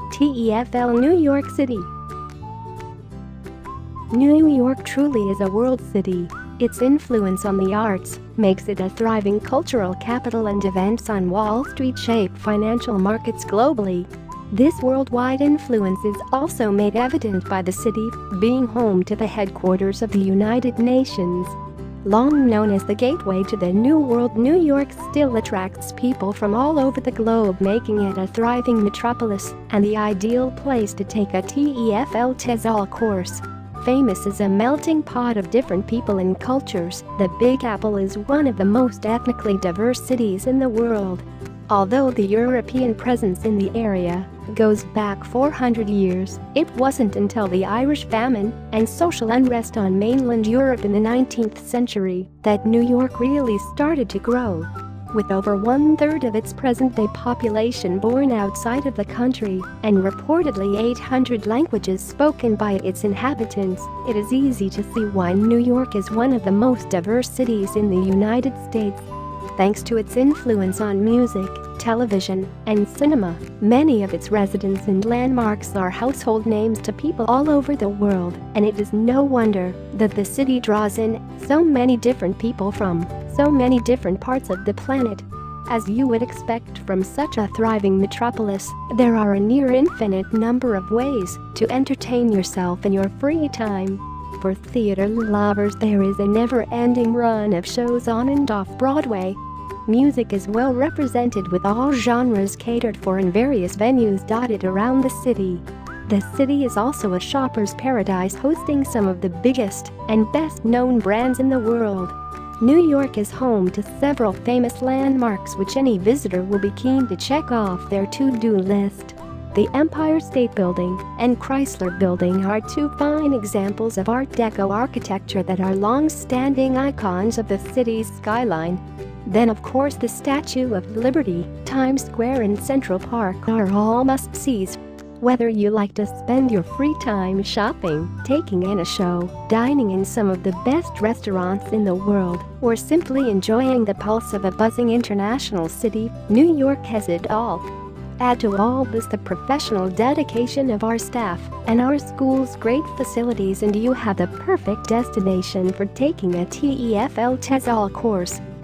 TEFL New York City. New York truly is a world city. Its influence on the arts makes it a thriving cultural capital, and events on Wall Street shape financial markets globally. This worldwide influence is also made evident by the city being home to the headquarters of the United Nations. Long known as the gateway to the New World, New York still attracts people from all over the globe, making it a thriving metropolis and the ideal place to take a TEFL TESOL course. Famous as a melting pot of different people and cultures, the Big Apple is one of the most ethnically diverse cities in the world. Although the European presence in the area goes back 400 years, it wasn't until the Irish famine and social unrest on mainland Europe in the 19th century that New York really started to grow. With over one-third of its present-day population born outside of the country and reportedly 800 languages spoken by its inhabitants, it is easy to see why New York is one of the most diverse cities in the United States. Thanks to its influence on music, television, and cinema, many of its residents and landmarks are household names to people all over the world, and it is no wonder that the city draws in so many different people from so many different parts of the planet. As you would expect from such a thriving metropolis, there are a near infinite number of ways to entertain yourself in your free time. For theater lovers, there is a never-ending run of shows on and off Broadway. Music is well represented, with all genres catered for in various venues dotted around the city. The city is also a shopper's paradise, hosting some of the biggest and best-known brands in the world. New York is home to several famous landmarks which any visitor will be keen to check off their to-do list. The Empire State Building and Chrysler Building are two fine examples of Art Deco architecture that are long-standing icons of the city's skyline. Then, of course, the Statue of Liberty, Times Square, and Central Park are all must-sees. Whether you like to spend your free time shopping, taking in a show, dining in some of the best restaurants in the world, or simply enjoying the pulse of a buzzing international city, New York has it all. Add to all this the professional dedication of our staff and our school's great facilities, and you have the perfect destination for taking a TEFL TESOL course.